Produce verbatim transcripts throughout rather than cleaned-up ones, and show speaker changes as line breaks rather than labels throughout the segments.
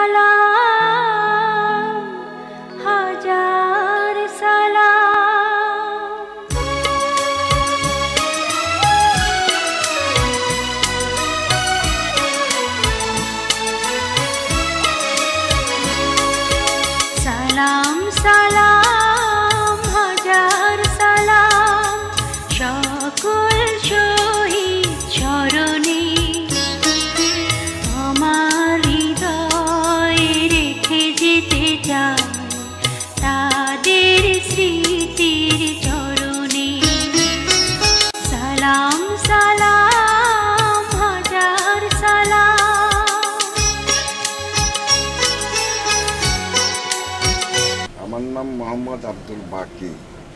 সালাম হাজার সালাম সালাম সালাম হাজার সালাম সকল শহীদ চরণে আমার হৃদয়ে রেখে যেতে চাই তাদের স্মৃতির চরণে সালাম সালাম হাজার সালাম।
আমার নাম মোহাম্মদ আব্দুল বাকি,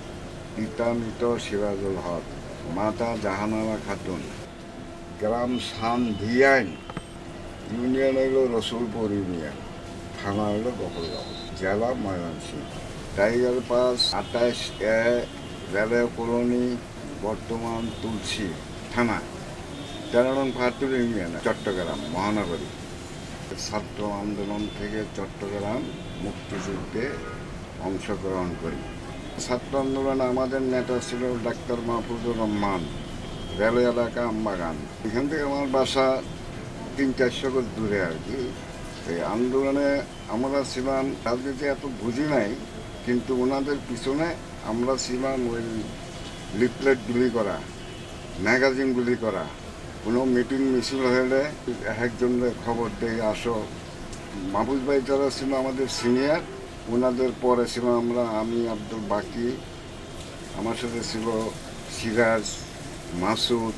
পিতা মৃত সিরাজুল হক, মাতা জাহানারা খাতুন, গ্রাম সান্ধিয়াইন, ইউনিয়ন হইল রসুলপুর ইউনিয়ন, থানা হইল গোপালগঞ্জ, জেলা ময়মনসিংহ। টাইগার পাস আঠাইশ এ রেলওয়ে কলোনি, বর্তমান তুলসী থানা, তেরো নং ফাতুল ইউনিয়ন, চট্টগ্রাম মহানগরী। ছাত্র আন্দোলন থেকে চট্টগ্রাম মুক্তিযুদ্ধে অংশগ্রহণ করি। ছাত্র আন্দোলনে আমাদের নেতা ছিল ডাক্তার মাহফুজুর রহমান, রেলওয়ে এলাকা আমবাগান। এখান থেকে আমার বাসা তিন চারশো গজ দূরে আর কি। এই আন্দোলনে আমরা ছিলাম, রাজনীতি এত বুঝি নাই, কিন্তু ওনাদের পিছনে আমরা ছিলাম ওই লিফলেট গুলি করা, ম্যাগাজিন গুলি করা, কোনো মিটিং মিছিল হলে একজনের খবর দিয়ে আসো। মাহফুজ ভাই যারা ছিল আমাদের সিনিয়র, ওনাদের পরে ছিল আমরা, আমি আব্দুল বাকি, আমার সাথে ছিল সিরাজ, মাসুদ,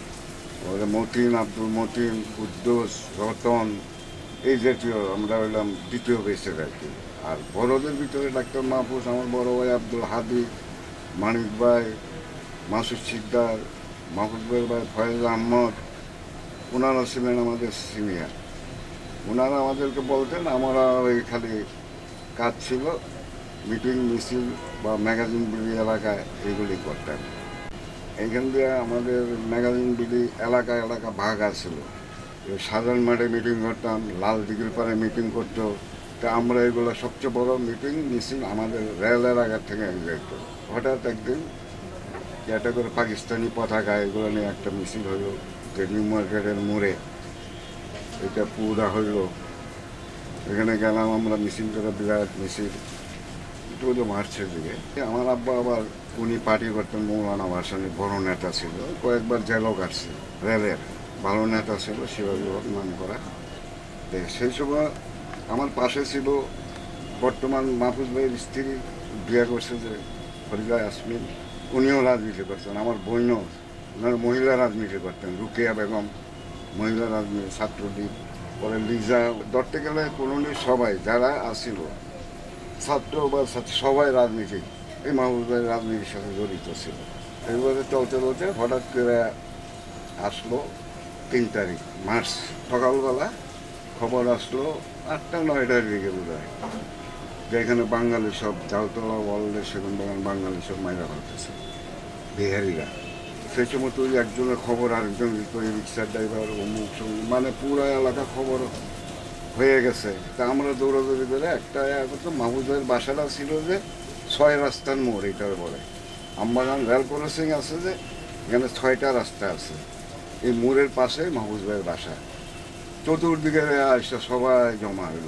মতিন, আব্দুল মতিন, কুদ্দুস, রতন, এই জাতীয় আমরা হইলাম দ্বিতীয় বেসের আর কি। আর বড়দের ভিতরে ডাক্তার মাহফুজ, আমার বড় ভাই আব্দুল হাদি, মানিক ভাই, মাসুদ সিকদার, মাহফুজ ভাইয়ের ভাই ফয়েজ আহমদ, ওনারা ছিলেন আমাদের সিনিয়র। ওনারা আমাদেরকে বলতেন, আমরা ওই খালি কাজ ছিল মিটিং মিছিল বা ম্যাগাজিন বিলি এলাকায় এইগুলি করতেন। এইখান দিয়ে আমাদের ম্যাগাজিন বিলি এলাকা এলাকা ভাগ আছিল। সাধারণ মাঠে মিটিং করতাম, লাল দিঘির পাড়ে মিটিং করতো। তা আমরা এগুলো সবচেয়ে বড় মিটিং মিছিল আমাদের রেল এলাকার থেকে যেত। হঠাৎ একদিন এটা করে পাকিস্তানি পতাকা এগুলো নিয়ে একটা মিছিল হইল, যে নিউ মার্কেটের মোড়ে এটা পুরা হইল। এখানে গেলাম আমরা, মিছিল করে, বিরাট মিছিল, একটু হলো মার্চের দিকে। আমার আব্বা আবার উনি পার্টি করতেন, মৌলানা ভাসানী বড় নেতা ছিল, কয়েকবার জেলও কাটছে, রেলের ভালো নেতা ছিল, শিবাজী হক নাম করা। সেই সময় আমার পাশে ছিল বর্তমান মাহফুজ ভাইয়ের স্ত্রী, বিয়ে করছে যে ফরিদা ইয়াসমিন, উনিও রাজনীতি করতেন। আমার বোনও, ওনার মহিলা রাজনীতি করতেন, রুকেয়া বেগম মহিলা রাজনীতি, ছাত্রলীগ, পরে লিজা, ধরতে গেলে কলোনির সবাই যারা আসছিল, ছাত্র বা সবাই রাজনীতি, এই মাহফুজ ভাই রাজনীতির সাথে জড়িত ছিল। এইভাবে চলতে চলতে হঠাৎ করে আসলো তিন তারিখ মার্চ সকালবেলা খবর আসলো আটটা নয়টার দিকে বোধ হয়, যে এখানে বাঙালি সব জালতলা ওয়ার্ল্ডে সেখান বাগান বাঙালি সব মাইরা করতেছে বিহারিরা। সেই সময় তুই একজনের খবর আরেকজন দিত, রিক্সার ড্রাইভার অমুক সঙ্গে, মানে পুরো এলাকা খবর হয়ে গেছে। তা আমরা দৌড়াদৌড়ি করে একটা করতো। মাহফুজ ভাইয়ের বাসাটা ছিল যে ছয় রাস্তার মোড়, এইটার বলে আমবাগান রেল ক্রসিং আছে, যে এখানে ছয়টা রাস্তা আছে। এই মোড়ের পাশে মাহফুজ ভাইয়ের বাসা। চতুর্দিকে আসা সবাই জমা হইল।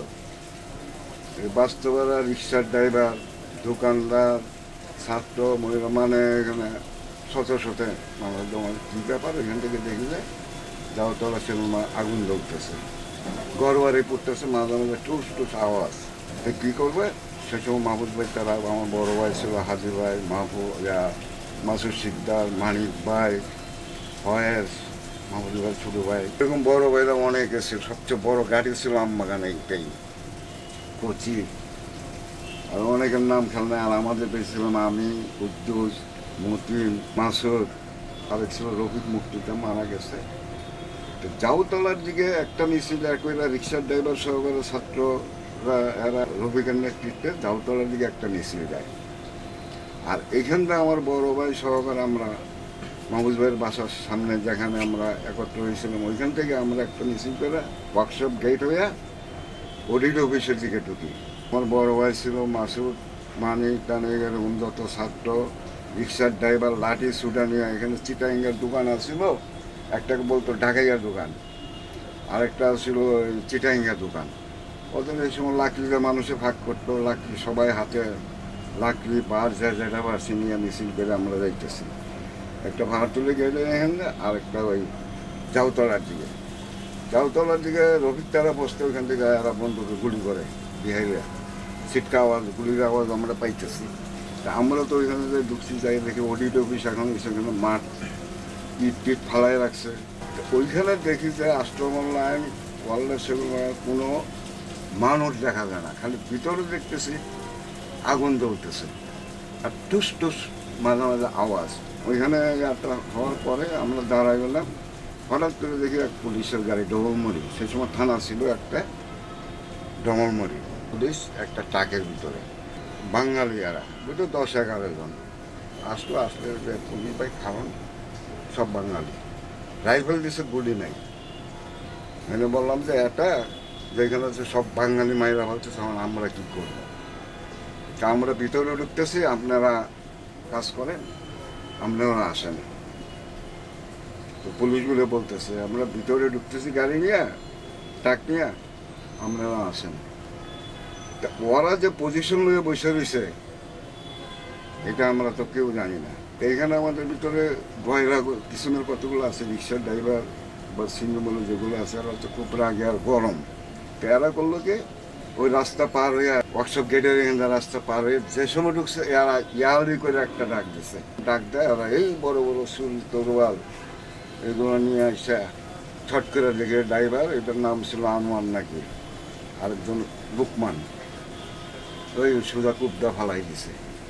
এই বাস্তবেরা, রিক্সার ড্রাইভার, দোকানদার, ছাত্র, মহিলা, মানে এখানে শত শতে মানুষ জমা। কী ব্যাপার, এখান থেকে দেখি যে যাও তলা সিনেমা আগুন জ্বলতেছে, গড়বাড়ি পড়তেছে, মাঝে মাঝে টুস টুস আওয়াজ। কী করবে, সে সময় মাহফুজ ভাই তারা, আমার বড় ভাই ছিল হাজি ভাই, মাহফুজ, মাসুদ সিকদার, মানিক ভাই, ফয়েজ, মাহফুজ ভাই ছোটো ভাই, এরকম বড় ভাইরা অনেক এসেছিল। সবচেয়ে বড় গাড়ি ছিল আমবাগান এইটাই, কোচি, আর অনেকের নাম খেল নাই। আর আমাদের পেয়েছিলাম আমি, কুদ্দুস, মতিন, মাসুদ, আরেক ছিল রফিক, মুক্তিটা মারা গেছে। জাউতলার দিকে একটা মিছিল, একইরা রিক্সার ড্রাইভার সহকারে ছাত্ররা, এরা রফিকের নেতৃত্বে জাউতলার দিকে একটা মিছিল যায়। আর এইখানটা আমার বড় ভাই সহকারে আমরা মাহফুজ ভাইয়ের বাসার সামনে যেখানে আমরা একত্র হয়েছিলাম, ওইখান থেকে আমরা একটা মিছিল করে ওয়ার্কশপ গেট হয়ে অডিট অফিসের দিকে ঢুকি। আমার বড় ভাই ছিল মাসুদ, মানিক, টানে এরকম যত ছাত্র, রিক্সার ড্রাইভার, লাঠি সুটা নিয়ে এখানে চিটাঙ্গের দোকান আছিল, একটাকে বলতো ঢাকাইয়ার দোকান, আরেকটা ছিল চিটাঙ্গের দোকান। ওদের এই সময় লাকড়িতে মানুষে ভাগ করতো, লাকড়ি সবাই হাতে লাকড়ি বার যা যেটা পারছি নিয়ে মিছিল করে আমরা যাইতেছি। একটা ভাড়া তুলে গেলে এখানে, আরেকটা ওই জাউতলার দিকে। জাউতলার দিকে রফিক তারা বসতে, ওইখান থেকে এরা বন্ধুকে গুলি করে বিহাইলে, ছিটকা আওয়াজ, গুলির আওয়াজ আমরা পাইতেছি। তা আমরা তো ওইখানে যে ঢুকছি, যাই দেখি অডিট অফিস এখন সেখানে মাঠ ইট টিট ফালাই রাখছে। ওইখানে দেখি যে আশ্রমন লাইন ওয়ার্ল্ডের সেগুলো কোনো মানুষ দেখা যায় না, খালি ভিতরে দেখতেছি আগুন জ্বলতেছে আর টুস টুস মাঝে মাঝে আওয়াজ। ওইখানে একটা হওয়ার পরে আমরা দাঁড়াই গেলাম, হঠাৎ করে দেখি এক পুলিশের গাড়ি, ডবলমরি, সেই সময় থানা ছিল একটা, ডবলমরি পুলিশ একটা ট্রাকের ভিতরে, বাঙালিয়ারা বুঝলো দশ এগারো জন আসলো। আসলে পুলিশ ভাই খাওয়ান সব বাঙালি, রাইফেল দিছে, গুলি নাই। আমি বললাম যে এটা যেখানে হচ্ছে সব বাঙালি মায়েরা বলছে, তখন আমরা কী করবো? তা আমরা ভিতরে ঢুকতেছি, আপনারা কাজ করেন, আপনারা আসেন। তো পুলিশগুলো বলতেছে আমরা ভিতরে ঢুকতেছি গাড়ি নিয়ে, ট্রাক নিয়ে, আপনারা আসেন। তা ওরা যে পজিশন নিয়ে বসে রয়েছে এটা আমরা তো কেউ জানি না। তো এখানে আমাদের ভিতরে ভয়রা পিছনের কতগুলো আছে, রিক্সার ড্রাইভার বা সিঙ্গমূল যেগুলো আছে, ওরা তো খুব রাগে আর গরম। তো এরা করলো কি, ওই রাস্তা পার হয়ে ওয়ার্কশপ গেটের এখানে রাস্তা পার হয়ে যে সময় ঢুকছে, এরা ইয়ারি করে একটা ডাক দিছে। ডাক দেয় ওরা এই বড় বড় সুল তরোয়াল এগুলো নিয়ে আসে, ছট করে দেখে ড্রাইভার, এটার নাম ছিল আনোয়ার নাকি, আরেকজন লুকমান, ওই সুদা কুবদা ফালাই দিছে,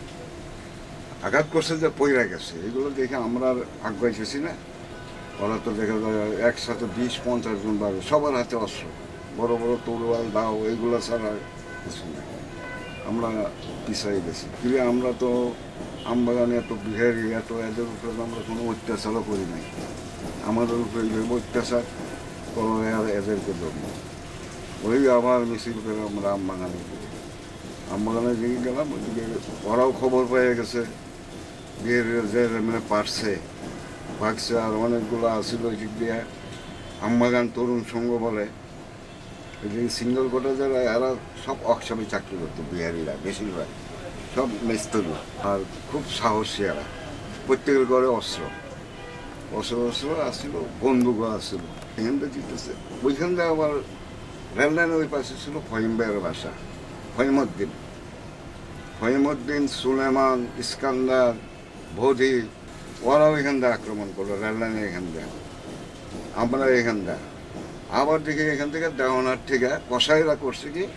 আঘাত করছে যে পইরা গেছে। এগুলো দেখে আমরা আর আগাইতেছি না। ওরা তো দেখা যায় একসাথে বিশ পঞ্চাশ জন বাড়বে, সবার হাতে অস্ত্র, বড় বড় তরোয়াল, দাও, এইগুলো ছাড়া কিছু না। আমরা পিছাই গেছি। কিন্তু আমরা তো আমবাগানে এত বিহারি, এত এদের উপরে আমরা কোনো অত্যাচারও করি নাই। আমাদের উপরে অত্যাচার করো আর এদেরকে ধরব, ওই আবার মিছিল করে আমরা আমবাগানে করি। আমবাগানে দিকে গেলাম, ওইদিকে ওরাও খবর পেয়ে গেছে, বিয়ের যে মানে পারছে ভাগছে, আর অনেকগুলো আসছিল ওই দিক দিয়ে। আমবাগান তরুণ সংঘ বলে, ওই যে সিঙ্গল কোটা যারা, এরা সব অকসামে চাকরি করতো, বিহারিরা বেশিরভাগ, সব মেস্তরি, আর খুব সাহসী এরা। প্রত্যেকের ঘরে অস্ত্র অস্ত্র অস্ত্র আসছিল, বন্দুকও আসছিল। এখান থেকে জিতেছে। ওইখান থেকে আবার রেললাইনের ওই পাশে ছিল ফহিম ভাইয়ের বাসা, ফহিমউদ্দিন ফহিমউদ্দিন সুলেমান, ইস্কান্দার, ভোধি, ওরাও এখান থেকে আক্রমণ করলো রেললাইনের এখান থেকে। আমরা এখান থেকে আবার দেখি এখান থেকে দেওয়ানার থেকে কষাইরা করছে কি,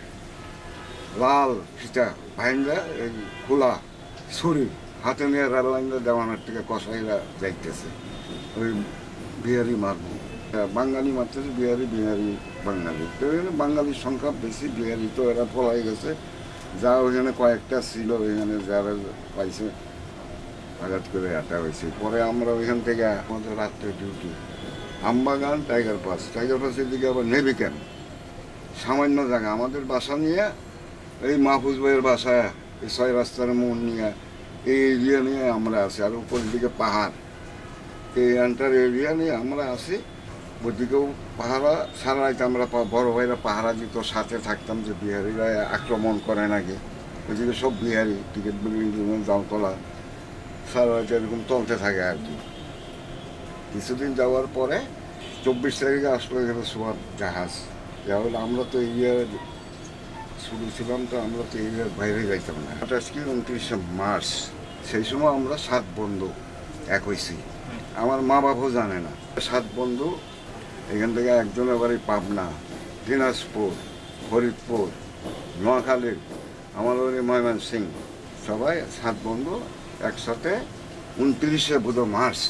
লাল ফিতা ভাইন্দা, এই খোলা ছুরি হাতে নিয়ে রেললাইনটা দেওয়ানার থেকে কষাইরা যাইতেছে, ওই বিহারি মারব, বাঙালি মারতেছে, বিহারি বিহারি বাঙালি। তো এখানে বাঙালির সংখ্যা বেশি, বিহারি তো এরা পলাই গেছে। যা ওইখানে কয়েকটা ছিল, ওইখানে যারা পাইছে আঘাত করে আটা হয়েছে। পরে আমরা ওইখান থেকে আমাদের রাত্রে duty Ambagan, Tiger Pass, Tiger পাসের দিকে আবার নেভি ক্যাম্প, সামান্য জায়গা। আমাদের বাসা নিয়ে এই মাহফুজ ভাইয়ের বাসা, এই ছয় রাস্তার মোড় নিয়ে, এই এরিয়া নিয়ে আমরা আছি। আর উপরের দিকে পাহাড়, এই এন্টার এরিয়া নিয়ে আমরা আছি। ওইদিকেও পাহারা, সারা রাইতে আমরা বড় ভাইরা পাহারা দিত, সাথে থাকতাম যে বিহারিরা আক্রমণ করে নাকি। ওইদিকে সব বিহারি, টিকিট বিল্ডিং জামতলা, সারা রাইতে এরকম চলতে থাকে আর কি। কিছুদিন যাওয়ার পরে চব্বিশ তারিখে আসলো এখানে সোয়ার জাহাজ। যা হলো আমরা তো এরিয়ার শুরু ছিলাম, তো আমরা তো এরিয়ার বাইরে যাইতাম না। আজকে উনত্রিশে মার্চ, সেই সময় আমরা সাত বন্ধু এক হয়েছি। আমার মা বাবাও জানে না। সাত বন্ধু এখান থেকে একজনের বাড়ি পাবনা, দিনাজপুর, ফরিদপুর, নোয়াখালী, আমার বাড়ি ময়মনসিং, সবাই সাত বন্ধু একসাথে উনত্রিশে বুধ মার্চ।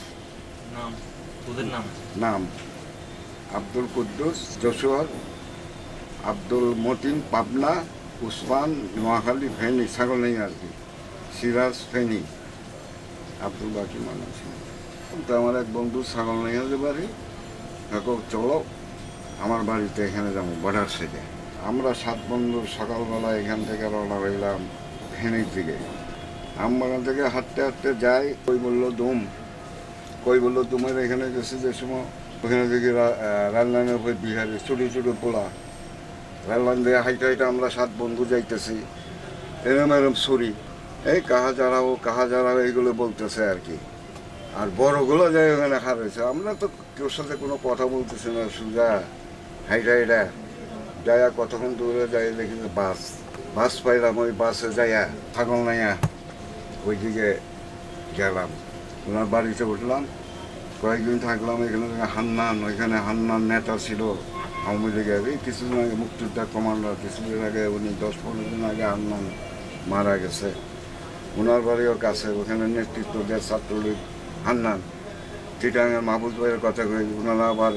নাম আব্দুল কুদ্দুস যশোর, আব্দুল মতিন পাবনা, উসমান নোয়াখালী, ফেনী ছাগল নেই আর কি, সিরাজ ফেনী, আব্দুল বাকি ময়মনসিং। তো আমার এক বন্ধু ছাগল নেই বাড়ি, কাকু চলো আমার বাড়িতে, এখানে যাবো বর্ডার সাইডে। আমরা সাত বন্ধু সকালবেলা এখান থেকে রওনা হইলাম ফেনীর দিকে। আমবাগান থেকে হাঁটতে হাঁটতে যাই, কই বললো দুম, কই বললো দুমের এখানে গেছে যে সময় ওখানে দেখি রেললাইনের উপর বিহারি ছোটো ছোটো পোলা, রেললাইন দিয়ে হাইটে হাইটে আমরা সাত বন্ধু যাইতেছি, এরম এরম ছুরি, এই কাহা যারাও কাহা যারাও এইগুলো বলতেছে আর কি। আর বড়গুলো যাই ওখানে হারাইছে। আমরা তো কেউর সাথে কোনো কথা বলতেছি না, সোজা হাইটা হাইটা যাইয়া কতক্ষণ দূরে যাই দেখি যে বাস বাস পাইলাম। ওই বাসে যাইয়া ছাগল নাইয়া ওইদিকে গেলাম, ওনার বাড়িতে উঠলাম, কয়েকদিন থাকলাম। এখানে হান্নান, ওইখানে হান্নান নেতা ছিল আওয়ামী লীগের, এই কিছুদিন আগে মুক্তিযোদ্ধা কমান্ডার, কিছুদিন আগে উনি দশ পনেরো দিন আগে হান্নান মারা গেছে। ওনার বাড়িও কাছে, ওখানে নেতৃত্ব দেয় ছাত্রলীগ হান্নান। চিটাঙ্গের মাহবুব ভাইয়ের কথা কই, ওনারা আবার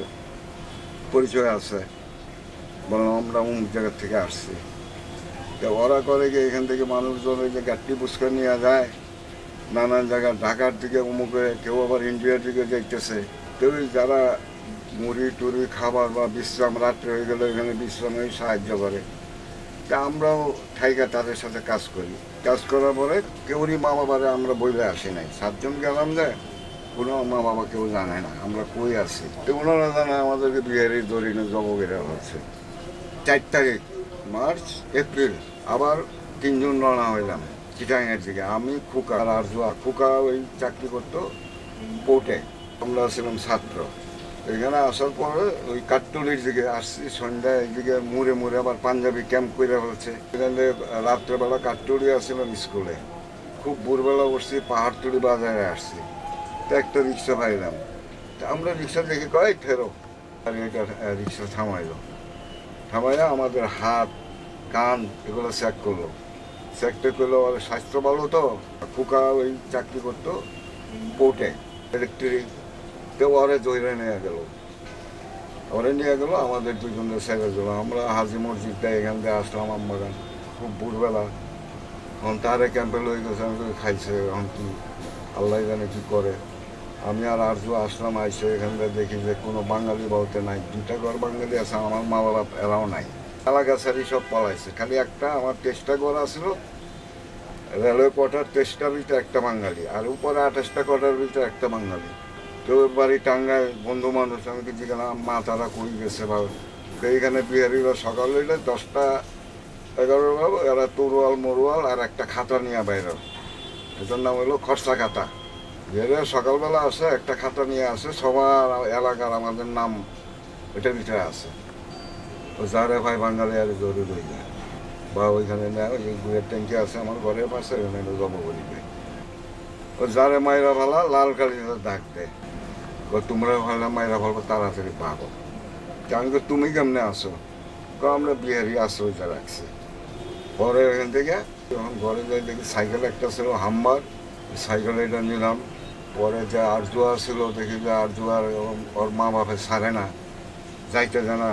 পরিচয় আছে, বললাম আমরা অমুক জায়গার থেকে আসছি। তো ওরা করে গিয়ে এখান থেকে মানুষজন ওই যে গাড়ি পুষ্কার নিয়ে যায় নানান জায়গায়, ঢাকার দিকে অমুকে, কেউ আবার ইন্ডিয়ার দিকে যাইতেছে। কেউ যারা মুড়ি টুড়ি খাবার বা বিশ্রাম, রাত্রে হয়ে গেলে এখানে বিশ্রামে সাহায্য করে। তা আমরাও ঠাইকা তাদের সাথে কাজ করি। কাজ করার পরে কেউরই মা বাবারে আমরা বইলে আসি নাই। সাতজন গেলাম যে কোনো মা বাবা কেউ জানে না আমরা কই আছি। তো ওনারা জানে আমাদেরকে বিহারি দরিনে জবগেরা হচ্ছে। চার তারিখ মার্চ এপ্রিল আবার তিনজন রওনা হইলাম চিটাঙের দিকে। আমি খুকা আর আরজুয়া। খুকা ওই চাকরি করতো পোর্টে, আমরা ছিলাম ছাত্র। এখানে আসার পরে ওই কাঠটুলির দিকে আসছি, সন্ধ্যায় একদিকে মুড়ে মুড়ে আবার পাঞ্জাবি ক্যাম্প করে ফেলছে। এখানে রাত্রেবেলা কাঠটুলি আসছিলাম স্কুলে, খুব ভোরবেলা উঠছি, পাহাড়টুলি বাজারে আসছি। তো একটা রিক্সা পাইলাম, তা আমরা রিক্সা দেখে কয় ফেরো, আর এটা রিক্সা থামাইলো। থামাইয়া আমাদের হাত কান এগুলো চেক করলো। চেকটা করলো, আর স্বাস্থ্য ভালো তো। ফুকা ওই চাকরি করতো পোর্টে ইলেকট্রিক। তো ওরে জয়রে নিয়ে গেল, ওরে নিয়ে গেলো আমাদের দুজনের ছেড়ে দিল। আমরা হাজি মসজিদটা এখান থেকে আসলাম আমবাগান, খুব ভোরবেলা। এখন তারে ক্যাম্পে লই গেছে, আমি খাইছে, এখন কি আল্লাহ জানে কী করে। আমি আর আরজু আসলাম, আইসে এখান থেকে দেখি যে কোনো বাঙালি বলতে নাই। দুইটা ঘর বাঙালি আছে, আমার মা বাবা এরাও নাই, এলাকা সারি সব পালাইছে। খালি একটা আমার তেষ্টা ঘর আসলো রেলওয়ে কোয়ার্টার, তেষ্টার ভিতরে একটা বাঙালি, আর উপরে আঠাশটা কোয়ার্টার ভিতরে একটা বাঙালি। কেউ বাড়ি টাঙ্গায়, বন্ধু মানুষ। আমি কিছু কেন মা তারা কই গেছে বা এইখানে বিহারিরা সকাল হইলে দশটা এগারো বাবু, এরা তরুয়াল মরুয়াল আর একটা খাতা নিয়ে বাইরে, এটার নাম হলো খরচা খাতা। বিহারে সকালবেলা আসে, একটা খাতা নিয়ে আসে, সবার এলাকার আমাদের নাম ওইটার ভিতরে আছে। ও যারে ভাই বাঙালি আর জরুরি হয়ে যায়, বা ওইখানে নেয়, ওই গুড়ের ট্যাঙ্কি আছে আমার ঘরের পাশে, ওখানে জব করি দেয়। ও যারে মাইরা ভালা লাল কালিতে ডাক দেয়, তোমরা ভালো মাইরা ভালো তাড়াতাড়ি পাবো। আমি তো তুমি কেমনে আসো, আমরা বিহারি আশ্রয়টা রাখছি। পরে ওখান থেকে যখন ঘরে যাই দেখি সাইকেল একটা ছিল হাম্বার, সাইকেল এটা নিলাম। পরে যে আরজুয়া ছিল দেখি যে আরজুয়ার ওর মা বাপে ছাড়ে না, যাইতে জানা।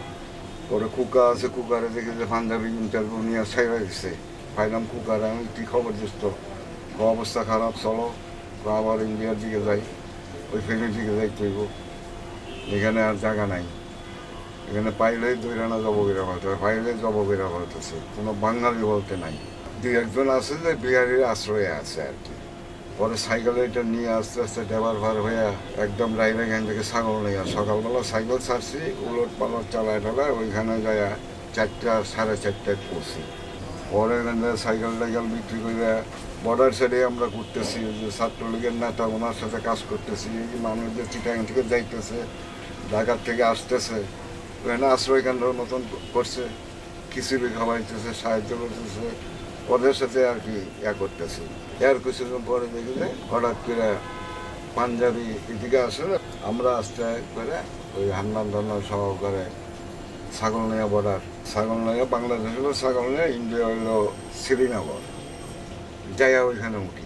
পরে কুকা আছে, কুকারে দেখি যে পাঞ্জাবি ইন্টারভিউ নিয়ে ছাইড়া গেছে। পাইলাম কুকারে, আমি কী খবর দিস তো, অবস্থা খারাপ, চলো আবার ইন্ডিয়ার দিকে যাই, ওই ফেরির দিকে যাইতে হইব, এখানে আর জায়গা নাই। এখানে পাইলেই দুই রানা জবগিরা বলতে হয়, পাইলেই জবগিরা বলতেছে, কোনো বাঙালি বলতে নাই। দুই একজন আছে যে বিহারির আশ্রয়ে আছে আর কি। পরে সাইকেল এটা নিয়ে আস্তে আস্তে ডেবার ভার হয়ে একদম ডাইরেক্ট এখান থেকে ছাগল নিয়ে সকালবেলা সাইকেল ছাড়ছি, উলট পালট চালায় টালায় ওইখানে যায় চারটা সাড়ে চারটায় পড়ছি। পরে এখান থেকে সাইকেল টাইকেল বিক্রি করে বর্ডার সাইডে আমরা ঘুরতেছি, যে ছাত্রলীগের নেতা ওনার সাথে কাজ করতেছি। এই মানুষ যে চিটাং থেকে যাইতেছে, ঢাকার থেকে আসতেছে, ওখানে আশ্রয় কেন্দ্রের মতন করছে, খিচুড়ি খাওয়াইতেছে, সাহায্য করতেছে, ওদের সাথে আর কি ইয়া করতেছি। এর কিছুদিন পরে দেখি যে হঠাৎ করে পাঞ্জাবি এদিকে আসে, আমরা আস্তে করে ওই হান্নান টান্নান সহকারে ছাগল নিয়ে বর্ডার, ছাগল নিয়ে বাংলাদেশ হলো, ছাগল নিয়ে ইন্ডিয়া হইলো শ্রীনগর, যাইয়া ওইখানে উঠি।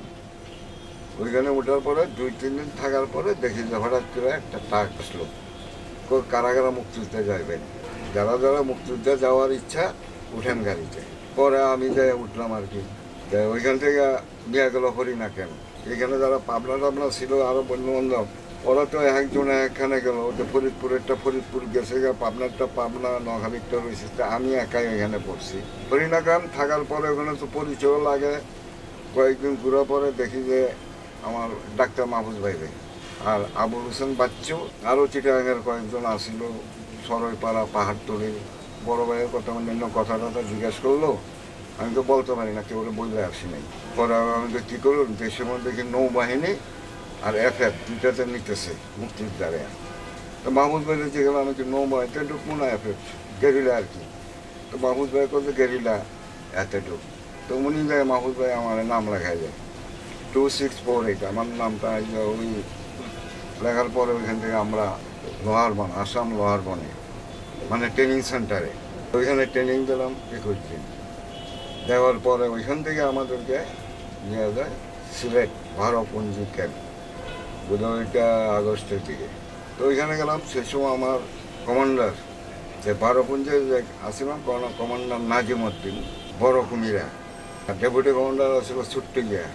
ওইখানে উঠার পরে দুই তিন দিন থাকার পরে দেখি যে হঠাৎ করে একটা ট্রাক আসলো, কারা কারা মুক্তিযুদ্ধে যাইবেন, যারা যারা মুক্তিযুদ্ধে যাওয়ার ইচ্ছা উঠেন গাড়িতে। পরে আমি যাই উঠলাম আর কি। ওইখান থেকে নিয়ে গেল হরিণা কেন, এখানে যারা পাবনা টাবনা ছিল আরও বন্ধু বান্ধব, ওরা তো একজনে একখানে গেল, ওটা ফরিদপুরেরটা ফরিদপুর গেছে, পাবনারটা পাবনা, নোয়াখালীরটা রয়েছে, আমি একাই এখানে পড়ছি। হরিণাগ্রাম থাকার পরে ওখানে তো পরিচয় লাগে। কয়েকদিন ঘুরে পরে দেখি যে আমার ডাক্তার মাহফুজ ভাই ভাই আর আবুল হোসেন বাচ্চু, আরও চিটাগাঙের কয়েকজন আসিল, সরইপাড়া পাহাড়তলি। বড় ভাইয়ের কথা অন্যান্য কথা টথা জিজ্ঞেস করলো, আমি তো বলতে পারি না, কেউ বললে আসি নাই। পরে আমি তো কী করলাম, দেশের মধ্যে দেখি নৌবাহিনী আর এফ এফ দুইটাতে নিতেছে মুক্তিযোদ্ধারে। তো মাহমুদ ভাই যে গেলাম, আমি কি নৌবাহিনীতে ঢুকবো না এফ এফ গেরিলা আর কি। তো মাহমুদ ভাই করছে গেরিলা এতে ঢুক। তো উনি যায়, মাহমুদ ভাই আমার নাম লেখায় যায় টু সিক্স ফোর এইট, আমার নামটা ওই লেখার পরে ওইখান থেকে আমরা লোহারবন, আসাম লোহারবনে মানে ট্রেনিং সেন্টারে, ওইখানে ট্রেনিং দিলাম একুশ দিন। দেওয়ার পরে ওইখান থেকে আমাদেরকে নিয়ে যায় সিলেট ভারপুঞ্জি ক্যাম্প, বোধহয় ওইটা আগস্টের দিকে। তো ওইখানে গেলাম, সে সময় আমার কমান্ডার যে ভারপুঞ্জে যে আসছিলাম, কমান্ডার নাজিম উদ্দিন বড় কুমিরা, আর ডেপুটি কমান্ডার আসছিল ছুট্টিগিয়া,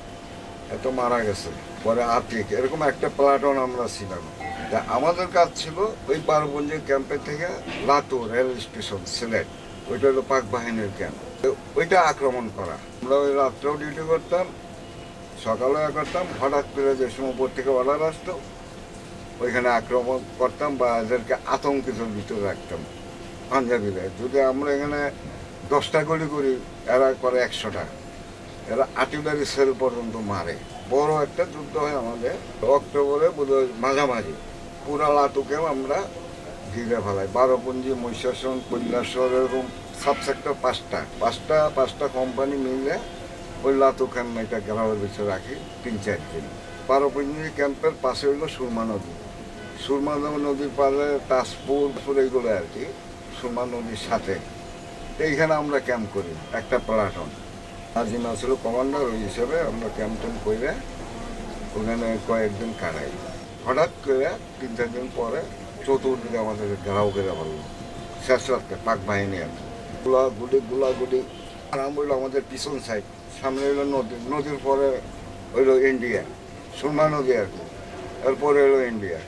এত মারা গেছে। পরে আতিক, এরকম একটা প্লাটন আমরা ছিলাম। তা আমাদের কাজ ছিল ওই ভারপুঞ্জি ক্যাম্পের থেকে লাতু রেল স্টেশন সিলেট, ওইটা হলো পাক বাহিনীর ক্যাম্প, ওইটা আক্রমণ করা। আমরা ওই রাত্রেও ডিউটি করতাম, সকালেও করতাম। হঠাৎ করে যে সময় উপর থেকে অর্ডার আসতো, ওইখানে আক্রমণ করতাম বা এদেরকে আতঙ্কিত ভিতরে রাখতাম পাঞ্জাবিরা। যদি আমরা এখানে দশটা গুলি করি, এরা করে একশোটা, এরা আর্টিলারি সেল পর্যন্ত মারে। বড় একটা যুদ্ধ হয় আমাদের অক্টোবরে বোধহয় মাঝামাঝি, পুরা লাতুকেও আমরা ঘিরে ফেলাই। বারোপুঞ্জি, মহিষাসন, কৈলাসর, এরকম সাবসেক্টর পাঁচটা পাঁচটা পাঁচটা কোম্পানি মিলে ওই লাতু ক্যাম্প এটা গ্রামের ভিতরে রাখি তিন চার দিন। বারোপুঞ্জি ক্যাম্পের পাশে হইলো সুরমা নদী, সুরমা নদীর পাশে তাজপুর এইগুলো আর কি, সুরমা নদীর সাথে। এইখানে আমরা ক্যাম্প করি একটা প্লাটন। নাজিমা ছিল কমান্ডার, ওই হিসেবে আমরা ক্যাম্প ট্যাম্প করে ওখানে কয়েকদিন কাটাই। হঠাৎ করে তিন চার দিন পরে চতুর্দিকে আমাদের ঘেরাও করে বললো শেষ রাখতে পাক বাহিনী আর কি। গুলা গুলি গুলা গুলি আরাম হইলো আমাদের পিছন সাইড, সামনে হইলো নদী, নদীর পরে হইলো ইন্ডিয়া, সুরমা নদী আর কি, এরপরে হইলো ইন্ডিয়া।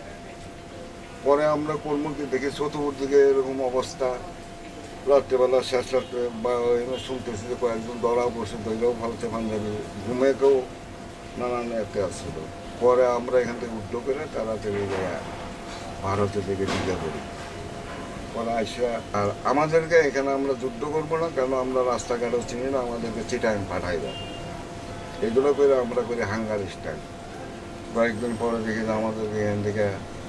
পরে আমরা কর্মকে দেখি চতুর্দিকে এরকম অবস্থা। রাত্রেবেলা শেষ রাত্রে বা শুনতেছি যে কয়েকজন ধরা বসে ধরেও ফালছে পাঞ্জাবি, ঘুমেকেও নানান এতে আসছিল। পরে আমরা এখান থেকে উদ্যোগ করে তাড়াতাড়ি ভারতের দিকে ঢুকে পড়ি। পরে আসা আর আমাদেরকে এখানে আমরা যুদ্ধ করবো না, কেন আমরা রাস্তাঘাটও চিনি না, আমাদেরকে চিটাং পাঠাই দেয়। এগুলো করে আমরা করি হাঙ্গার স্টাইল। কয়েকদিন পরে দেখি যে আমাদেরকে এখান থেকে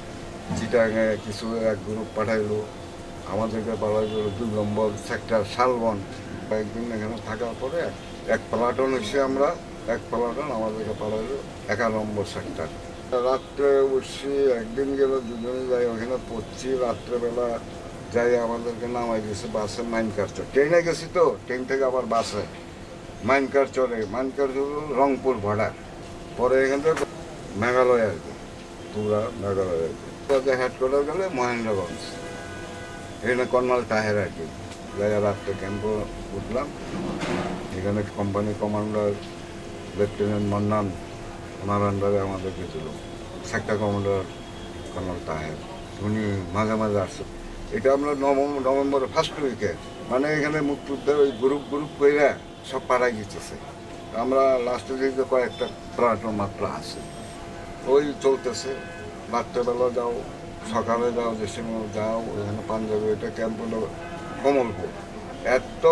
চিটাঙে কিছু এক গ্রুপ পাঠাইলো, আমাদেরকে পাঠাইল দুই নম্বর সেক্টর শালবন। কয়েকদিন এখানে থাকার পরে এক প্লাটন হচ্ছে আমরা, এক প্লাটন আমাদেরকে পাঠাইলো এগারো নম্বর সেক্টর। রাত্রে উঠছি, একদিন গেল দুজনে যাই, ওখানে পড়ছি। রাত্রেবেলা যাই আমাদেরকে নামাই দিয়েছে বাসে মাইনকার চর, ট্রেনে গেছি তো, ট্রেন থেকে আবার বাসে মাইনকার চরে, মাইনকার চর রংপুর ভাড়া। পরে এখান থেকে মেঘালয় আর কি, পুরা মেঘালয় আর কি। হেডকোয়ার্টার গেলে মহেন্দ্রগঞ্জ, এখানে কর্নাল তাহের আর কি। যাই রাত্রে ক্যাম্পে উঠলাম, এখানে কোম্পানি কমান্ডার লেফটেন্যান্ট মান্নান, ওনার আন্ডারে আমাদেরকে ছিল সেক্টর কমান্ডার কর্নাল তাহের, উনি মাঝে মাঝে আসছে। এটা আমরা নভেম্বর নভেম্বরের ফার্স্ট উইকে, মানে এখানে মুক্তিযুদ্ধের ওই গ্রুপ গ্রুপ করে সব পাড়াই গেছে। আমরা লাস্টে যে কয়েকটা প্লাটুন মাত্র আছে, ওই চলতেছে। রাত্রেবেলা যাও, সকালে যাও, যে সময় যাও, ওইখানে পাঞ্জাবি, এটা ক্যাম্প হলো কমলপুর। এত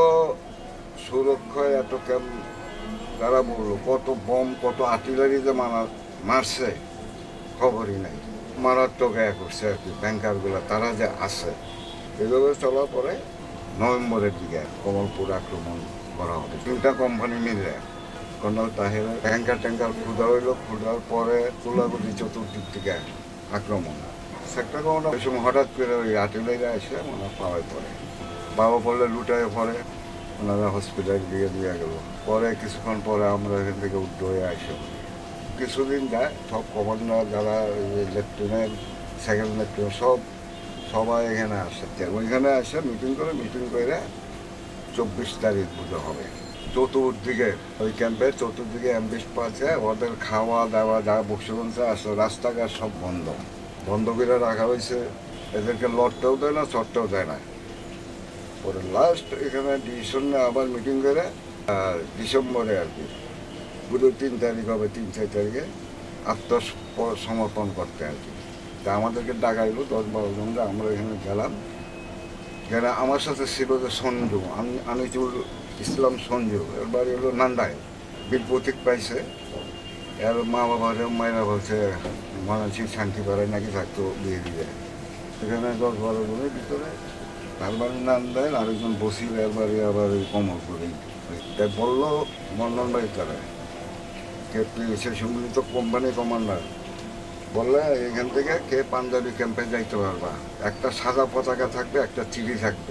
সুরক্ষা, এত ক্যাম্প, তারা বললো কত বম, কত আর্টিলারি যে মারা মারছে খবরই নাই। মারাত্মক এক করছে আর কি ব্যাংকারগুলো, তারা যে আসে। এভাবে চলার পরে নভেম্বরের দিকে কমলপুর আক্রমণ করা হবে। তিনটা কোম্পানি মিলে কর্নাল তাহের ট্যাঙ্কার ট্যাঙ্কার খুদা হইলো, খুদার পরে তুলাগুলি চতুর্দিক থেকে আক্রমণ। সেক্টর কমান্ডার ওই সময় হঠাৎ করে ওই আর্টিলারি এসে ওনার পাওয়ায় পড়ে, পাওয়া পড়লে লুটায় পড়ে, ওনারা হসপিটাল দিয়ে দিয়ে গেল। পরে কিছুক্ষণ পরে আমরা এখান থেকে উদ্ধার হয়ে আসি। কিছুদিন যায়, সব কমান্ডার যারা লেফটেন্যান্ট, সেকেন্ড লেফটেন্যান্ট সব সবাই এখানে আসে। ওইখানে আসে মিটিং করে, মিটিং করে চব্বিশ তারিখ পুজো হবে চতুর্দিকে ওই ক্যাম্পের চতুর্দিকে অ্যাম্বিশ আছে, ওদের খাওয়া দাওয়া যা বক্সবংশে আসে রাস্তাঘাট সব বন্ধ বন্ধ করে রাখা হয়েছে। এদেরকে লড়তেও দেয় না, চড়তেও দেয় না। পরে লাস্ট এখানে ডিসিশন আবার মিটিং করে ডিসেম্বরে আর কি পুরো তিন তারিখ হবে, তিন চার তারিখে আত্মসমর্পণ করতে আর কি। তা আমাদেরকে ডাকাইলো দশ বারো জন, আমরা এখানে গেলাম। গেলে আমার সাথে ছিল যে সঞ্জু, আমি আনিসুল ইসলাম সঞ্জু, এর বাড়ি হলো নান্দায়, বীর প্রতীক পাইছে। এর মা বাবারে মায়েরা বলছে মানসিক শান্তি করে নাকি থাকতো বিয়ে দিয়ে। এখানে দশ বারো জনের ভিতরে তার বাড়ি নান্দায়, আরেকজন বসির, এর বাড়ি আবার ওই কমলপুরেই। তাই বললো মন্ডন ভাই তারা কে সে সম্মিলিত কোম্পানি কমান্ডার বললে এখান থেকে কে পাঞ্জাবি ক্যাম্পে যাইতে পারবা, একটা সাদা পতাকা থাকবে, একটা চিঠি থাকবে,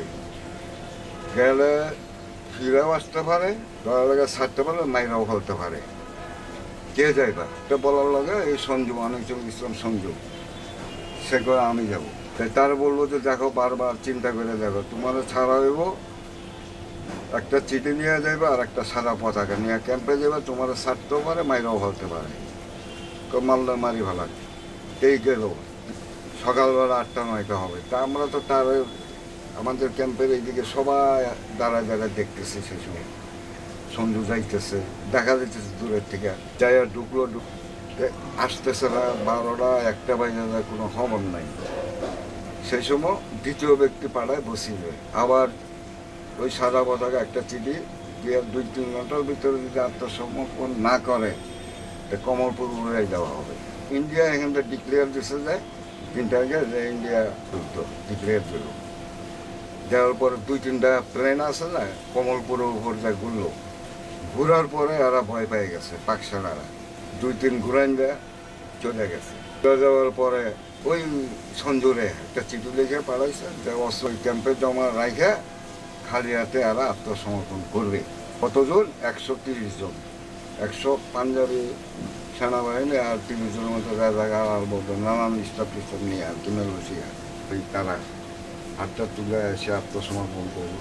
গেলে ফিরেও আসতে পারে, দয়া লাগে ছাড়তে পারে, মাইরাও ফেলতে পারে, কে যাইবা। এটা বলার লগে এই সঞ্জু অনেকজন ইসলাম সঞ্জু সে করে আমি যাবো। তাই তার বলবো যে দেখো বারবার চিন্তা করে দেখো, তোমার ছাড়া হইব, একটা চিঠি নিয়ে যাইবে আর একটা সাদা পতাকা নিয়ে ক্যাম্পে যাবে, তোমার ছাড়তেও পারে, মাইরাও ফেলতে পারে, মালদা মারি ভালো। এই গেল সকালবেলা আটটা নয়টা হবে। তা আমরা তো তার আমাদের ক্যাম্পের এইদিকে সবাই দাঁড়ায় দাঁড়ায় দেখতেছি, সে সময় সঞ্জু যাইতেছে, দেখা যাইতেছে দূরের থেকে, যাই আর ঢুকলো ঢুক আসতেছে না, বারোটা একটা বাজে যায়, কোনো খবর নাই। সেই সময় দ্বিতীয় ব্যক্তি পাড়ায় বসিবে, আবার ওই সাদা পতাকা একটা চিঠি দিয়ে দুই তিন ঘন্টার ভিতরে যদি আত্মসমর্পণ না করে কমলপুর উড়াই দেওয়া হবে। ইন্ডিয়া এখান থেকে ডিক্লেয়ার দিচ্ছে যায় তিনটা আগে যে ইন্ডিয়া যুদ্ধ ডিক্লেয়ার দিল। দেওয়ার পরে দুই তিনটা প্লেন আছে না কমলপুরের উপর যা ঘুরলো, ঘুরার পরে এরা ভয় পেয়ে গেছে, পাকসানারা দুই তিন ঘুরাইন দেয় চলে গেছে। চলে যাওয়ার পরে ওই সঞ্জুরে একটা চিঠি লিখে পাঠাইছে যে অস্ত্র ক্যাম্পে জমা রাখে খালি হাতে এরা আত্মসমর্পণ করবে। কতজন? একশো তিরিশ জন, একশো পাঞ্জাবি সেনাবাহিনী আর তিরিশ জনের মতো রাজাকার আর বলতো নানান স্টাফ টিস্টাফ নিয়ে আর কি মেলুসিয়া, ওই তারা হাতটা তুলে এসে আত্মসমর্পণ করলো।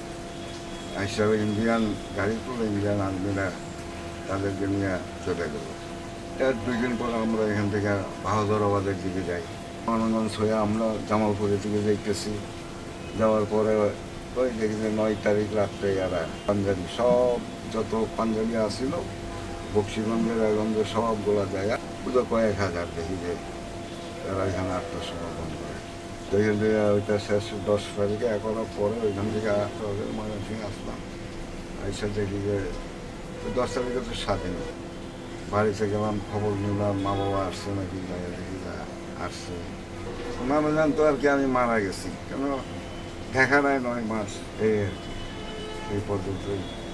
হিসাবে ইন্ডিয়ান গাড়ি তুলে ইন্ডিয়ান আর্মিরা তাদেরকে নিয়ে চলে গেল। এর দুই দিন পর আমরা এখান থেকে বাহাদুরাবাদের দিকে যাই, মানগঞ্জ হয়ে আমরা জামালপুরের দিকে যাইতেছি। যাওয়ার পরে ওই দেখি যে নয় তারিখ রাত্রে এরা পাঞ্জাবি সব যত পাঞ্জাবি আসছিল বক্সিগঞ্জের রায়গঞ্জে সবগুলো যায়, পুরো কয়েক হাজার দেখি যে তারা এখানে আত্মসমর্পণ করে। তো এখান থেকে ওইটা শেষ দশ তারিখে এখনো পরে ওইখান থেকে ময়মনসিংহে আসলাম, এসে দেখি যে দশ তারিখে তো স্বাধীন। বাড়িতে গেলাম, খবর নিলাম মা বাবা আসছে নাকি, দেখি যা আসছে। ওনারা জানতো আর কি আমি মারা গেছি, কেন দেখা নাই নয় মাস, এই আর কি এই পর্যন্তই।